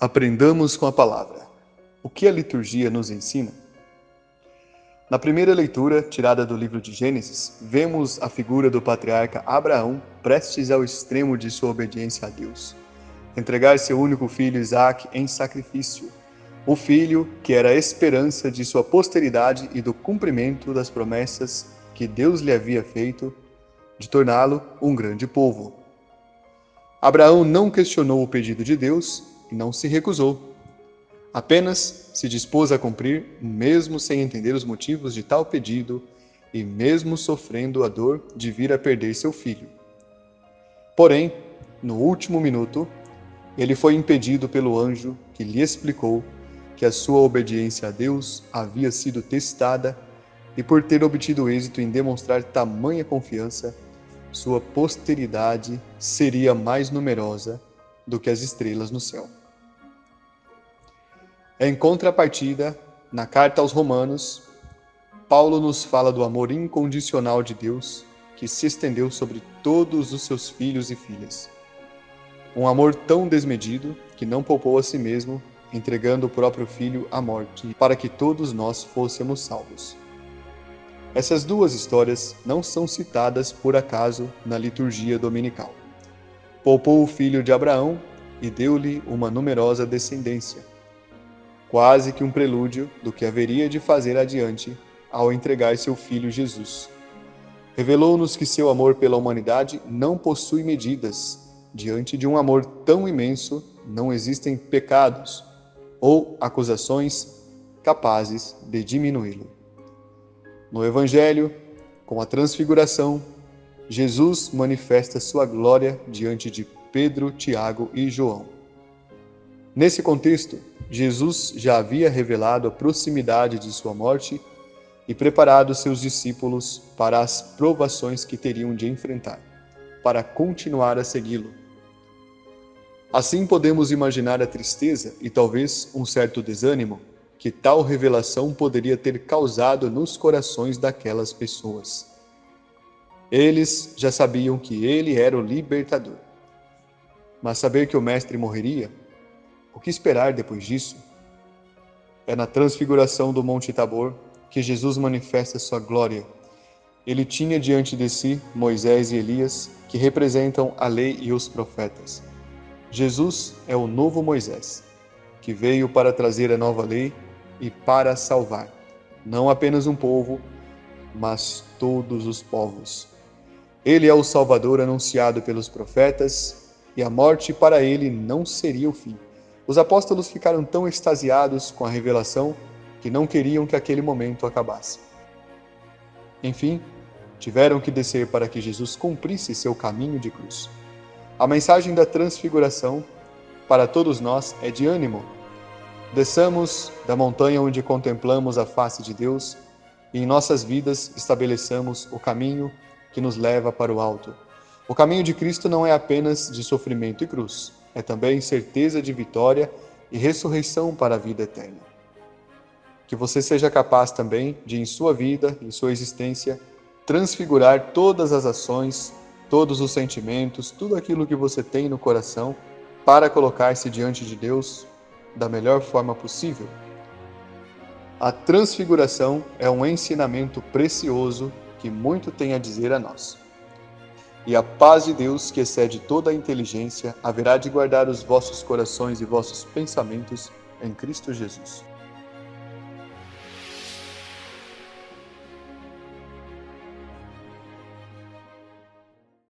Aprendamos com a palavra. O que a liturgia nos ensina? Na primeira leitura, tirada do livro de Gênesis, vemos a figura do patriarca Abraão prestes ao extremo de sua obediência a Deus. Entregar seu único filho Isaque em sacrifício, o filho que era a esperança de sua posteridade e do cumprimento das promessas que Deus lhe havia feito de torná-lo um grande povo. Abraão não questionou o pedido de Deus e não se recusou. Apenas se dispôs a cumprir, mesmo sem entender os motivos de tal pedido e mesmo sofrendo a dor de vir a perder seu filho. Porém, no último minuto, ele foi impedido pelo anjo que lhe explicou que a sua obediência a Deus havia sido testada e, por ter obtido êxito em demonstrar tamanha confiança, sua posteridade seria mais numerosa do que as estrelas no céu. Em contrapartida, na carta aos Romanos, Paulo nos fala do amor incondicional de Deus que se estendeu sobre todos os seus filhos e filhas. Um amor tão desmedido que não poupou a si mesmo, entregando o próprio Filho à morte para que todos nós fôssemos salvos. Essas duas histórias não são citadas por acaso na liturgia dominical. Poupou o filho de Abraão e deu-lhe uma numerosa descendência, quase que um prelúdio do que haveria de fazer adiante ao entregar seu filho Jesus. Revelou-nos que seu amor pela humanidade não possui medidas. Diante de um amor tão imenso, não existem pecados ou acusações capazes de diminuí-lo. No Evangelho, com a transfiguração, Jesus manifesta sua glória diante de Pedro, Tiago e João. Nesse contexto, Jesus já havia revelado a proximidade de sua morte e preparado seus discípulos para as provações que teriam de enfrentar, para continuar a segui-lo. Assim podemos imaginar a tristeza e talvez um certo desânimo que tal revelação poderia ter causado nos corações daquelas pessoas. Eles já sabiam que ele era o libertador. Mas saber que o Mestre morreria, o que esperar depois disso? É na transfiguração do Monte Tabor que Jesus manifesta sua glória. Ele tinha diante de si Moisés e Elias, que representam a lei e os profetas. Jesus é o novo Moisés, que veio para trazer a nova lei e para salvar, não apenas um povo, mas todos os povos. Ele é o Salvador anunciado pelos profetas, e a morte para ele não seria o fim. Os apóstolos ficaram tão extasiados com a revelação que não queriam que aquele momento acabasse. Enfim, tiveram que descer para que Jesus cumprisse seu caminho de cruz. A mensagem da transfiguração, para todos nós, é de ânimo. Desçamos da montanha onde contemplamos a face de Deus e em nossas vidas estabeleçamos o caminho que nos leva para o alto. O caminho de Cristo não é apenas de sofrimento e cruz, é também certeza de vitória e ressurreição para a vida eterna. Que você seja capaz também de, em sua vida, em sua existência, transfigurar todas as ações, todos os sentimentos, tudo aquilo que você tem no coração, para colocar-se diante de Deus da melhor forma possível. A transfiguração é um ensinamento precioso que muito tem a dizer a nós. E a paz de Deus, que excede toda a inteligência, haverá de guardar os vossos corações e vossos pensamentos em Cristo Jesus.